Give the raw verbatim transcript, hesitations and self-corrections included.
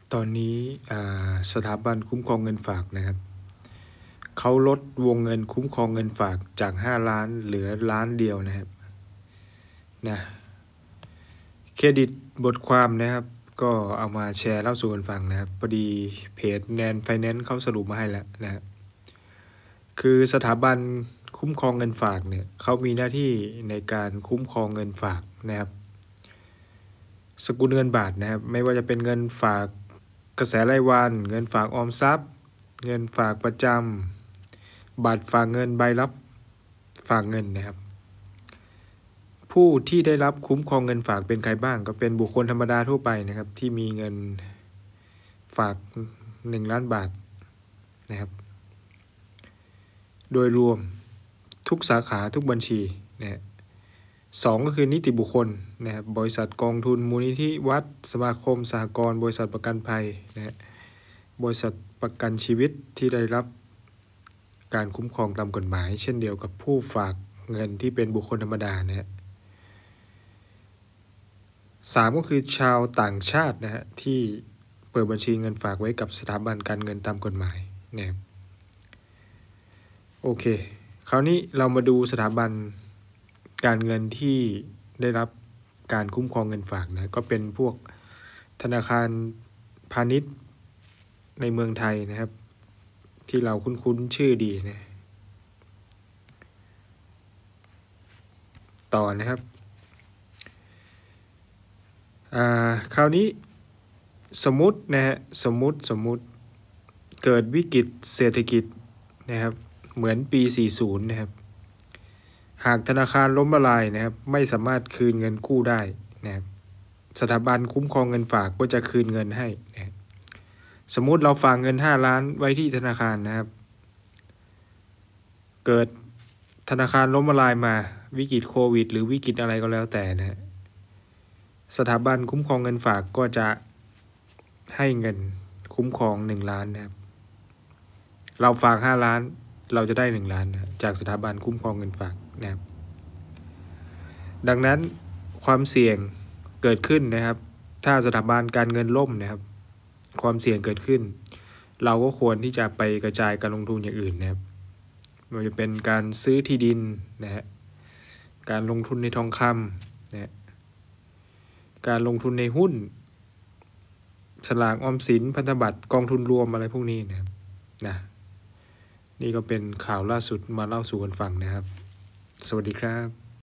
ตอนนี้สถาบันคุ้มครองเงินฝากนะครับเขาลดวงเงินคุ้มครองเงินฝากจากห้าล้านเหลือล้านเดียวนะครับนะเครดิตบทความนะครับก็เอามาแชร์เล่าสู่กันฟังนะครับพอดีเพจแนนไฟแนนซ์เขาสรุปมาให้แล้วนะครับคือสถาบันคุ้มครองเงินฝากเนี่ยเขามีหน้าที่ในการคุ้มครองเงินฝากนะครับสกุลเงินบาทนะครับไม่ว่าจะเป็นเงินฝากกระแสรายวันเงินฝากออมทรัพย์เงินฝากประจำบัตรฝากเงินใบรับฝากเงินนะครับผู้ที่ได้รับคุ้มครองเงินฝากเป็นใครบ้างก็เป็นบุคคลธรรมดาทั่วไปนะครับที่มีเงินฝากหนึ่งล้านบาทนะครับโดยรวมทุกสาขาทุกบัญชีนะสองก็คือนิติบุคคลนะครับบริษัทกองทุนมูลนิธิวัดสมาคมสหกรณ์บริษัทประกันภัยนะบริษัทประกันชีวิตที่ได้รับการคุ้มครองตามกฎหมายเช่นเดียวกับผู้ฝากเงินที่เป็นบุคคลธรรมดานะฮะสามก็คือชาวต่างชาตินะฮะที่เปิดบัญชีเงินฝากไว้กับสถาบันการเงินตามกฎหมายนะครับโอเคคราวนี้เรามาดูสถาบันการเงินที่ได้รับการคุ้มครองเงินฝากนะก็เป็นพวกธนาคารพาณิชย์ในเมืองไทยนะครับที่เราคุ้นๆชื่อดีนะต่อนะครับอ่าคราวนี้สมมุตินะฮะสมมุติสมมุติเกิดวิกฤตเศรษฐกิจนะครับเหมือนปีสี่สิบนะครับหากธนาคารล้มละลายนะครับไม่สามารถคืนเงินกู้ได้นะครับสถาบันคุ้มครองเงินฝากก็จะคืนเงินให้นะสมมุติเราฝากเงินห้าล้านไว้ที่ธนาคารนะครับเกิดธนาคารล้มละลายมาวิกฤตโควิดหรือวิกฤตอะไรก็แล้วแต่นะสถาบันคุ้มครองเงินฝากก็จะให้เงินคุ้มครองหนึ่งล้านนะครับเราฝากห้าล้านเราจะได้หนึ่งล้านนะจากสถาบันคุ้มครองเงินฝากนะครับดังนั้นความเสี่ยงเกิดขึ้นนะครับถ้าสถาบันการเงินล่มนะครับความเสี่ยงเกิดขึ้นเราก็ควรที่จะไปกระจายการลงทุนอย่างอื่นนะครับไม่ว่าจะเป็นการซื้อที่ดินนะฮะการลงทุนในทองคำนะการลงทุนในหุ้นสลากออมสินพันธบัตรกองทุนรวมอะไรพวกนี้นะครับนะนี่ก็เป็นข่าวล่าสุดมาเล่าสู่กันฟังนะครับสวัสดีครับ